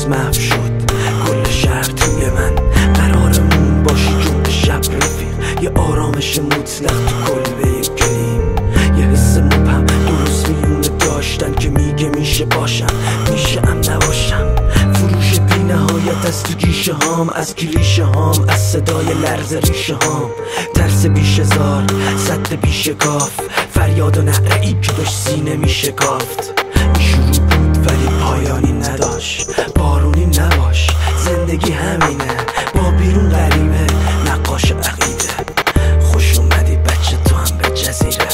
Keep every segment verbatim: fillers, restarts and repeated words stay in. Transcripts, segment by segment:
روز محو شد کل شهر توی من، قرارمون باشی جون شب رفیق، یه آرامش مطلق تو کلبه گلیم، یه حس مبهم درست میونه داشتن که میگه میشه باشم میشه ام نباشم، فروش بی نهایت از تو گیشه هام، از کلیشه هام، از صدای لرز ریشه هام، ترس بیش هزار صد بیش کاف، فریاد و نعره ای که داشت سینه میشه کافت، شروع بود ولی پایانی نداشت، بارونی نباش زندگی همینه، با بیرون غریبه نقاش عقیده، خوش اومدی بچه تو هم به جزیره.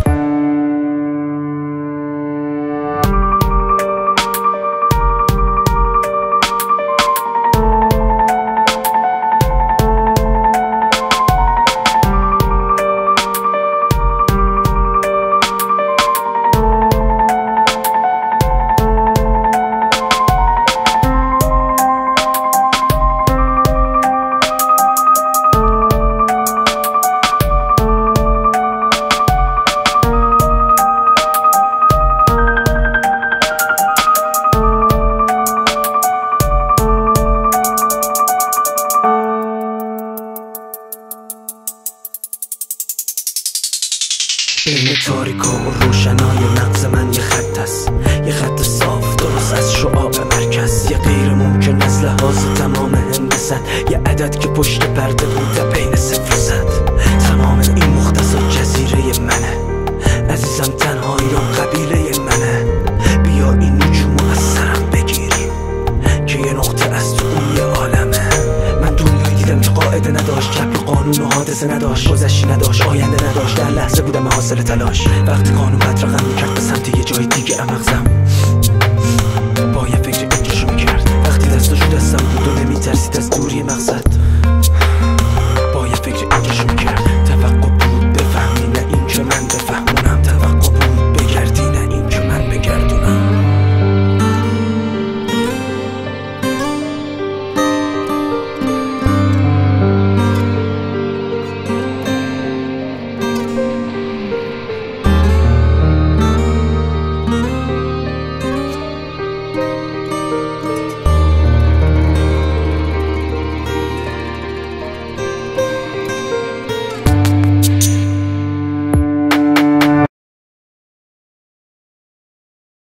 بین تاریکا و روشنای مغز من یه خط هست، یه خط صاف درست از شعاع مرکز، یه غیر ممکن از لحاظ تمام هندست، یه عدد که پشت پرده بوده بین صفر و صد، تمام این مختصر جزیره منه عزیزم، تنهاییام قبیله منه، بیا این نجومو از سرم بگیریم که یه نقطه از تو اون یه عالمه، من دنیایی دیدم که قاعده نداشت، کپی قانون و حادثه نداشت، گذشتی نداشت آینده نداشت، در لحظه بودم حاصل تلاش، وقتی قانون قد رقم میکرد به سمت یه جای دیگه مغزم با یه فکر اینجاشو میکرد، وقتی دستاشو دستم بود و نمیترسید از دوری مقصد، با یه فکر اینجاشو میکرد، توقع بود بفهمی نه این که من بفهمونم، توقع بود بگردی نه این که من بگردونم.